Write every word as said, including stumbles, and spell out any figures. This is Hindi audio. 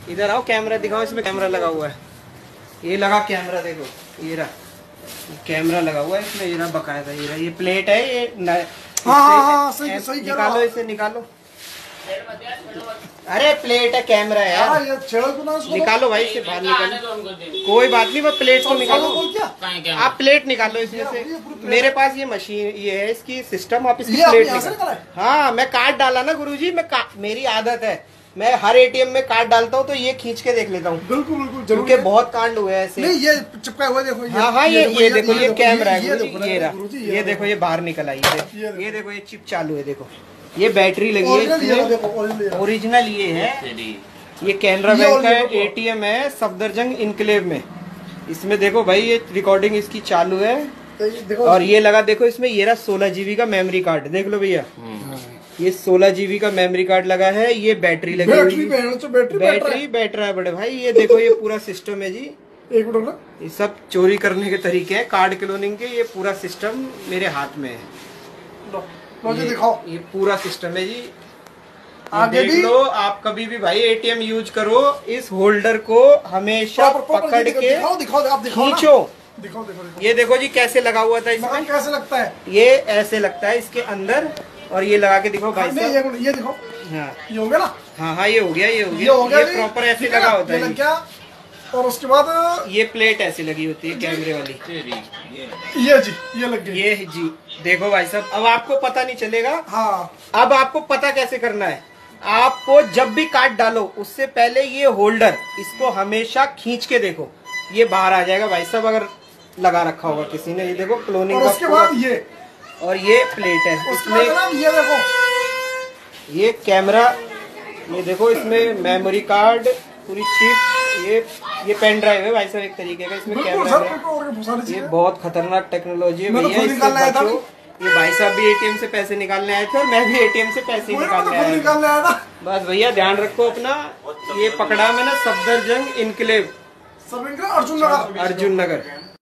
इधर आओ, कैमरा दिखाओ, इसमें कैमरा लगा हुआ है। ये लगा कैमरा, देखो ये रहा कैमरा लगा हुआ है इसमें, ये रहा बकायदा, ये रहा, ये प्लेट है ये। हाँ हाँ हाँ सही सही निकालो इसे, निकालो। अरे प्लेट है, कैमरा है यार, निकालो भाई इसे बाहर, निकालो। कोई बात नहीं, वो प्लेट को निकालो, आप प्लेट निकालो इसमें से। मेरे पास ये मशीन ये है, इसकी सिस्टम, आप इसकी प्लेट निकालो। हाँ मैं कार्ड डाला ना गुरुजी, मैं मेरी आदत है, मैं हर एटीएम में कार्ड डालता हूँ तो ये खींच के देख लेता हूँ। बिल्कुल बिल्कुल, क्योंकि बहुत कांड हुए हैं ऐसे। नहीं ये चिपका हुआ देखो, हाँ हाँ ये ये देखो, ये कैमरा है, ये रहा, ये देखो ये बाहर निकल आई, ये देखो ये चिप चालू है, देखो ये बैटरी लगी है, ओरिजिनल ये है। ये कैनरा बैंक का एटीएम है सफदरजंग इनक्लेव में। इसमें देखो भाई ये रिकॉर्डिंग इसकी चालू है, और ये लगा देखो इसमें, ये रहा सोलह जीबी का मेमोरी कार्ड, देख लो भैया, ये सोलह जीबी का मेमोरी कार्ड लगा है। ये बैटरी लगी हुई है, बैटरी बैठ रहा है बड़े भाई। ये देखो ये पूरा सिस्टम है जी, एक मिनट ना, ये सब चोरी करने के तरीके हैं कार्ड क्लोनिंग के। ये पूरा सिस्टम मेरे हाथ में है, मुझे दिखाओ, ये पूरा सिस्टम है जी। आगे देख लो, आप कभी भी भाई एटीएम यूज करो, इस होल्डर को हमेशा पकड़ के खींचो। दिखाओ देखो, ये देखो जी कैसे लगा हुआ था इसमें, कैसे लगता है, ये ऐसे लगता है इसके अंदर, और ये लगा के दिखाओ भाई साहब, ये देखो, हाँ ये हो गया ना, हाँ हाँ ये हो गया, ये हो गया, ये, ये प्रॉपर ऐसे लगा होता है क्या। और उसके बाद ये प्लेट ऐसे लगी होती है कैमरे वाली, ये जी ये लग गई, ये जी देखो भाई साहब। अब आपको पता नहीं चलेगा, हाँ अब आपको पता कैसे करना है, आपको जब भी कार्ड डालो उससे पहले ये होल्डर, इसको हमेशा खींच के देखो, ये बाहर आ जाएगा भाई साहब, अगर लगा रखा होगा किसी ने। ये देखो क्लोनिंग का, उसके बाद ये, और ये प्लेट है इसमें, ये देखो ये कैमरा, ये देखो इसमें मेमोरी कार्ड, पूरी चिप, ये ये पेन ड्राइव है भाई साहब एक तरीके का, इसमें कैमरा है। ये बहुत खतरनाक टेक्नोलॉजी है भैया, इससे बचो। ये भाई साहब भी एटीएम से पैसे निकालने आए थे, और मैं भी एटीएम से पैसे निकालने आया था। बस भैया ध्यान रखो अपना। ये पकड़ा मैंने सफदरजंग इनक्लेव, अर्जुन नगर, अर्जुन नगर।